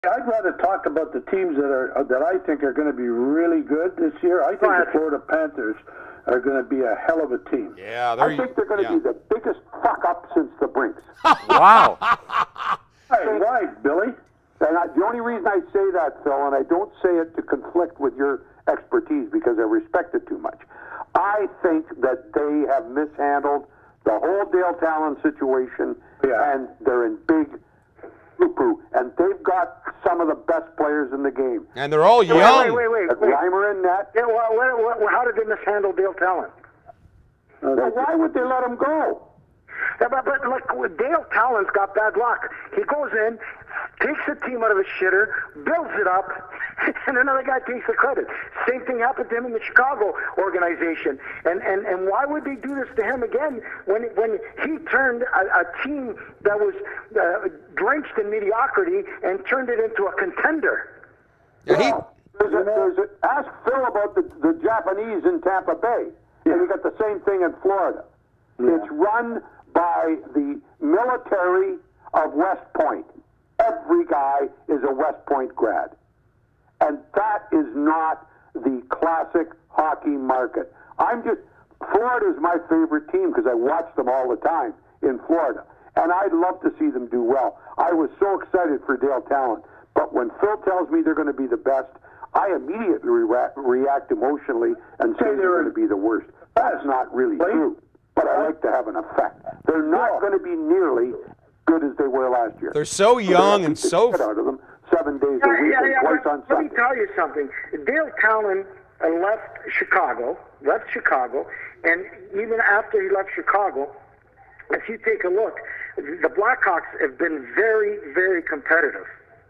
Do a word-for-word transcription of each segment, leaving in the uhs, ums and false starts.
I'd rather talk about the teams that are that I think are going to be really good this year. I think the Florida Panthers are going to be a hell of a team. Yeah, I think they're going to yeah. be the biggest fuck up since the Brinks. Wow. Hey, why, Billy? And I, the only reason I say that, Phil, and I don't say it to conflict with your expertise because I respect it too much, I think that they have mishandled the whole Dale Talon situation, Yeah. and they're in big poo-poo. And they've got some of the best players in the game. And they're all young. Wait, wait, wait, At wait. Reimer and net. Yeah, well, well, well, how did they mishandle Dale Talon? Uh, Well, why would they let him go? Yeah, but, but like Dale Talon's got bad luck. He goes in, takes the team out of a shitter, builds it up, and another guy takes the credit. Same thing happened to him in the Chicago organization. And and, and why would they do this to him again when when he turned a, a team that was uh, drenched in mediocrity and turned it into a contender? Yeah, he, Well, there's a, there's a, ask Phil about the, the Japanese in Tampa Bay. Yeah. And you got the same thing in Florida. Yeah. It's run by the military of West Point. Every guy is a West Point grad. And that is not the classic hockey market. I'm just, Florida's my favorite team because I watch them all the time in Florida. And I'd love to see them do well. I was so excited for Dale Talon. But when Phil tells me they're going to be the best, I immediately re- react emotionally and say they're going to be the worst. That's not really true. But I like to have an effect. They're not going to be nearly good as they were last year. they're so young and so. Get out of them seven days a Yeah, week yeah, and yeah, twice but on let me Sunday. tell you something. Dale Talon uh, left Chicago, left Chicago, and even after he left Chicago, if you take a look, the Blackhawks have been very, very competitive.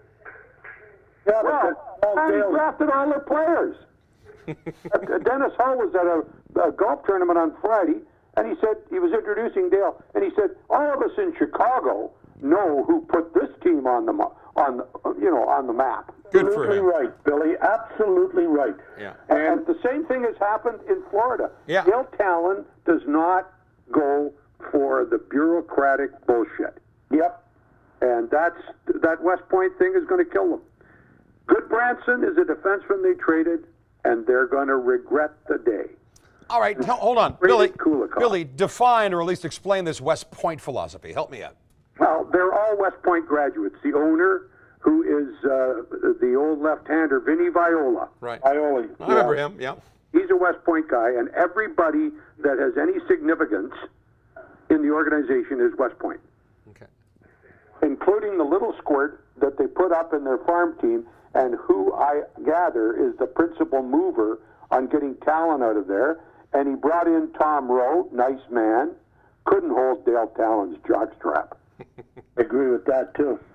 Yeah, Well, but and he Dale, drafted all their players. Uh, Dennis Hull was at a, a golf tournament on Friday, and he said he was introducing Dale, and he said, "All of us in Chicago know who put this team on the mo- on the, you know on the map." Good for absolutely him. right, Billy. Absolutely right. Yeah. And the same thing has happened in Florida. Yeah. Dale Talon does not go for the bureaucratic bullshit. Yep. And that's that West Point thing is going to kill them. Good Branson is a defenseman they traded, and they're going to regret the day. All right, no, hold on. Really Billy, Kulikov. Billy, define or at least explain this West Point philosophy. Help me out. Well, they're all West Point graduates. The owner, who is uh, the old left-hander, Vinny Viola. Right. Ioli. I remember him, yeah. He's a West Point guy, and everybody that has any significance in the organization is West Point, Okay. including the little squirt that they put up in their farm team, and who I gather is the principal mover on getting talent out of there. And he brought in Tom Rowe, nice man, couldn't hold Dale Talon's jockstrap. I agree with that, too.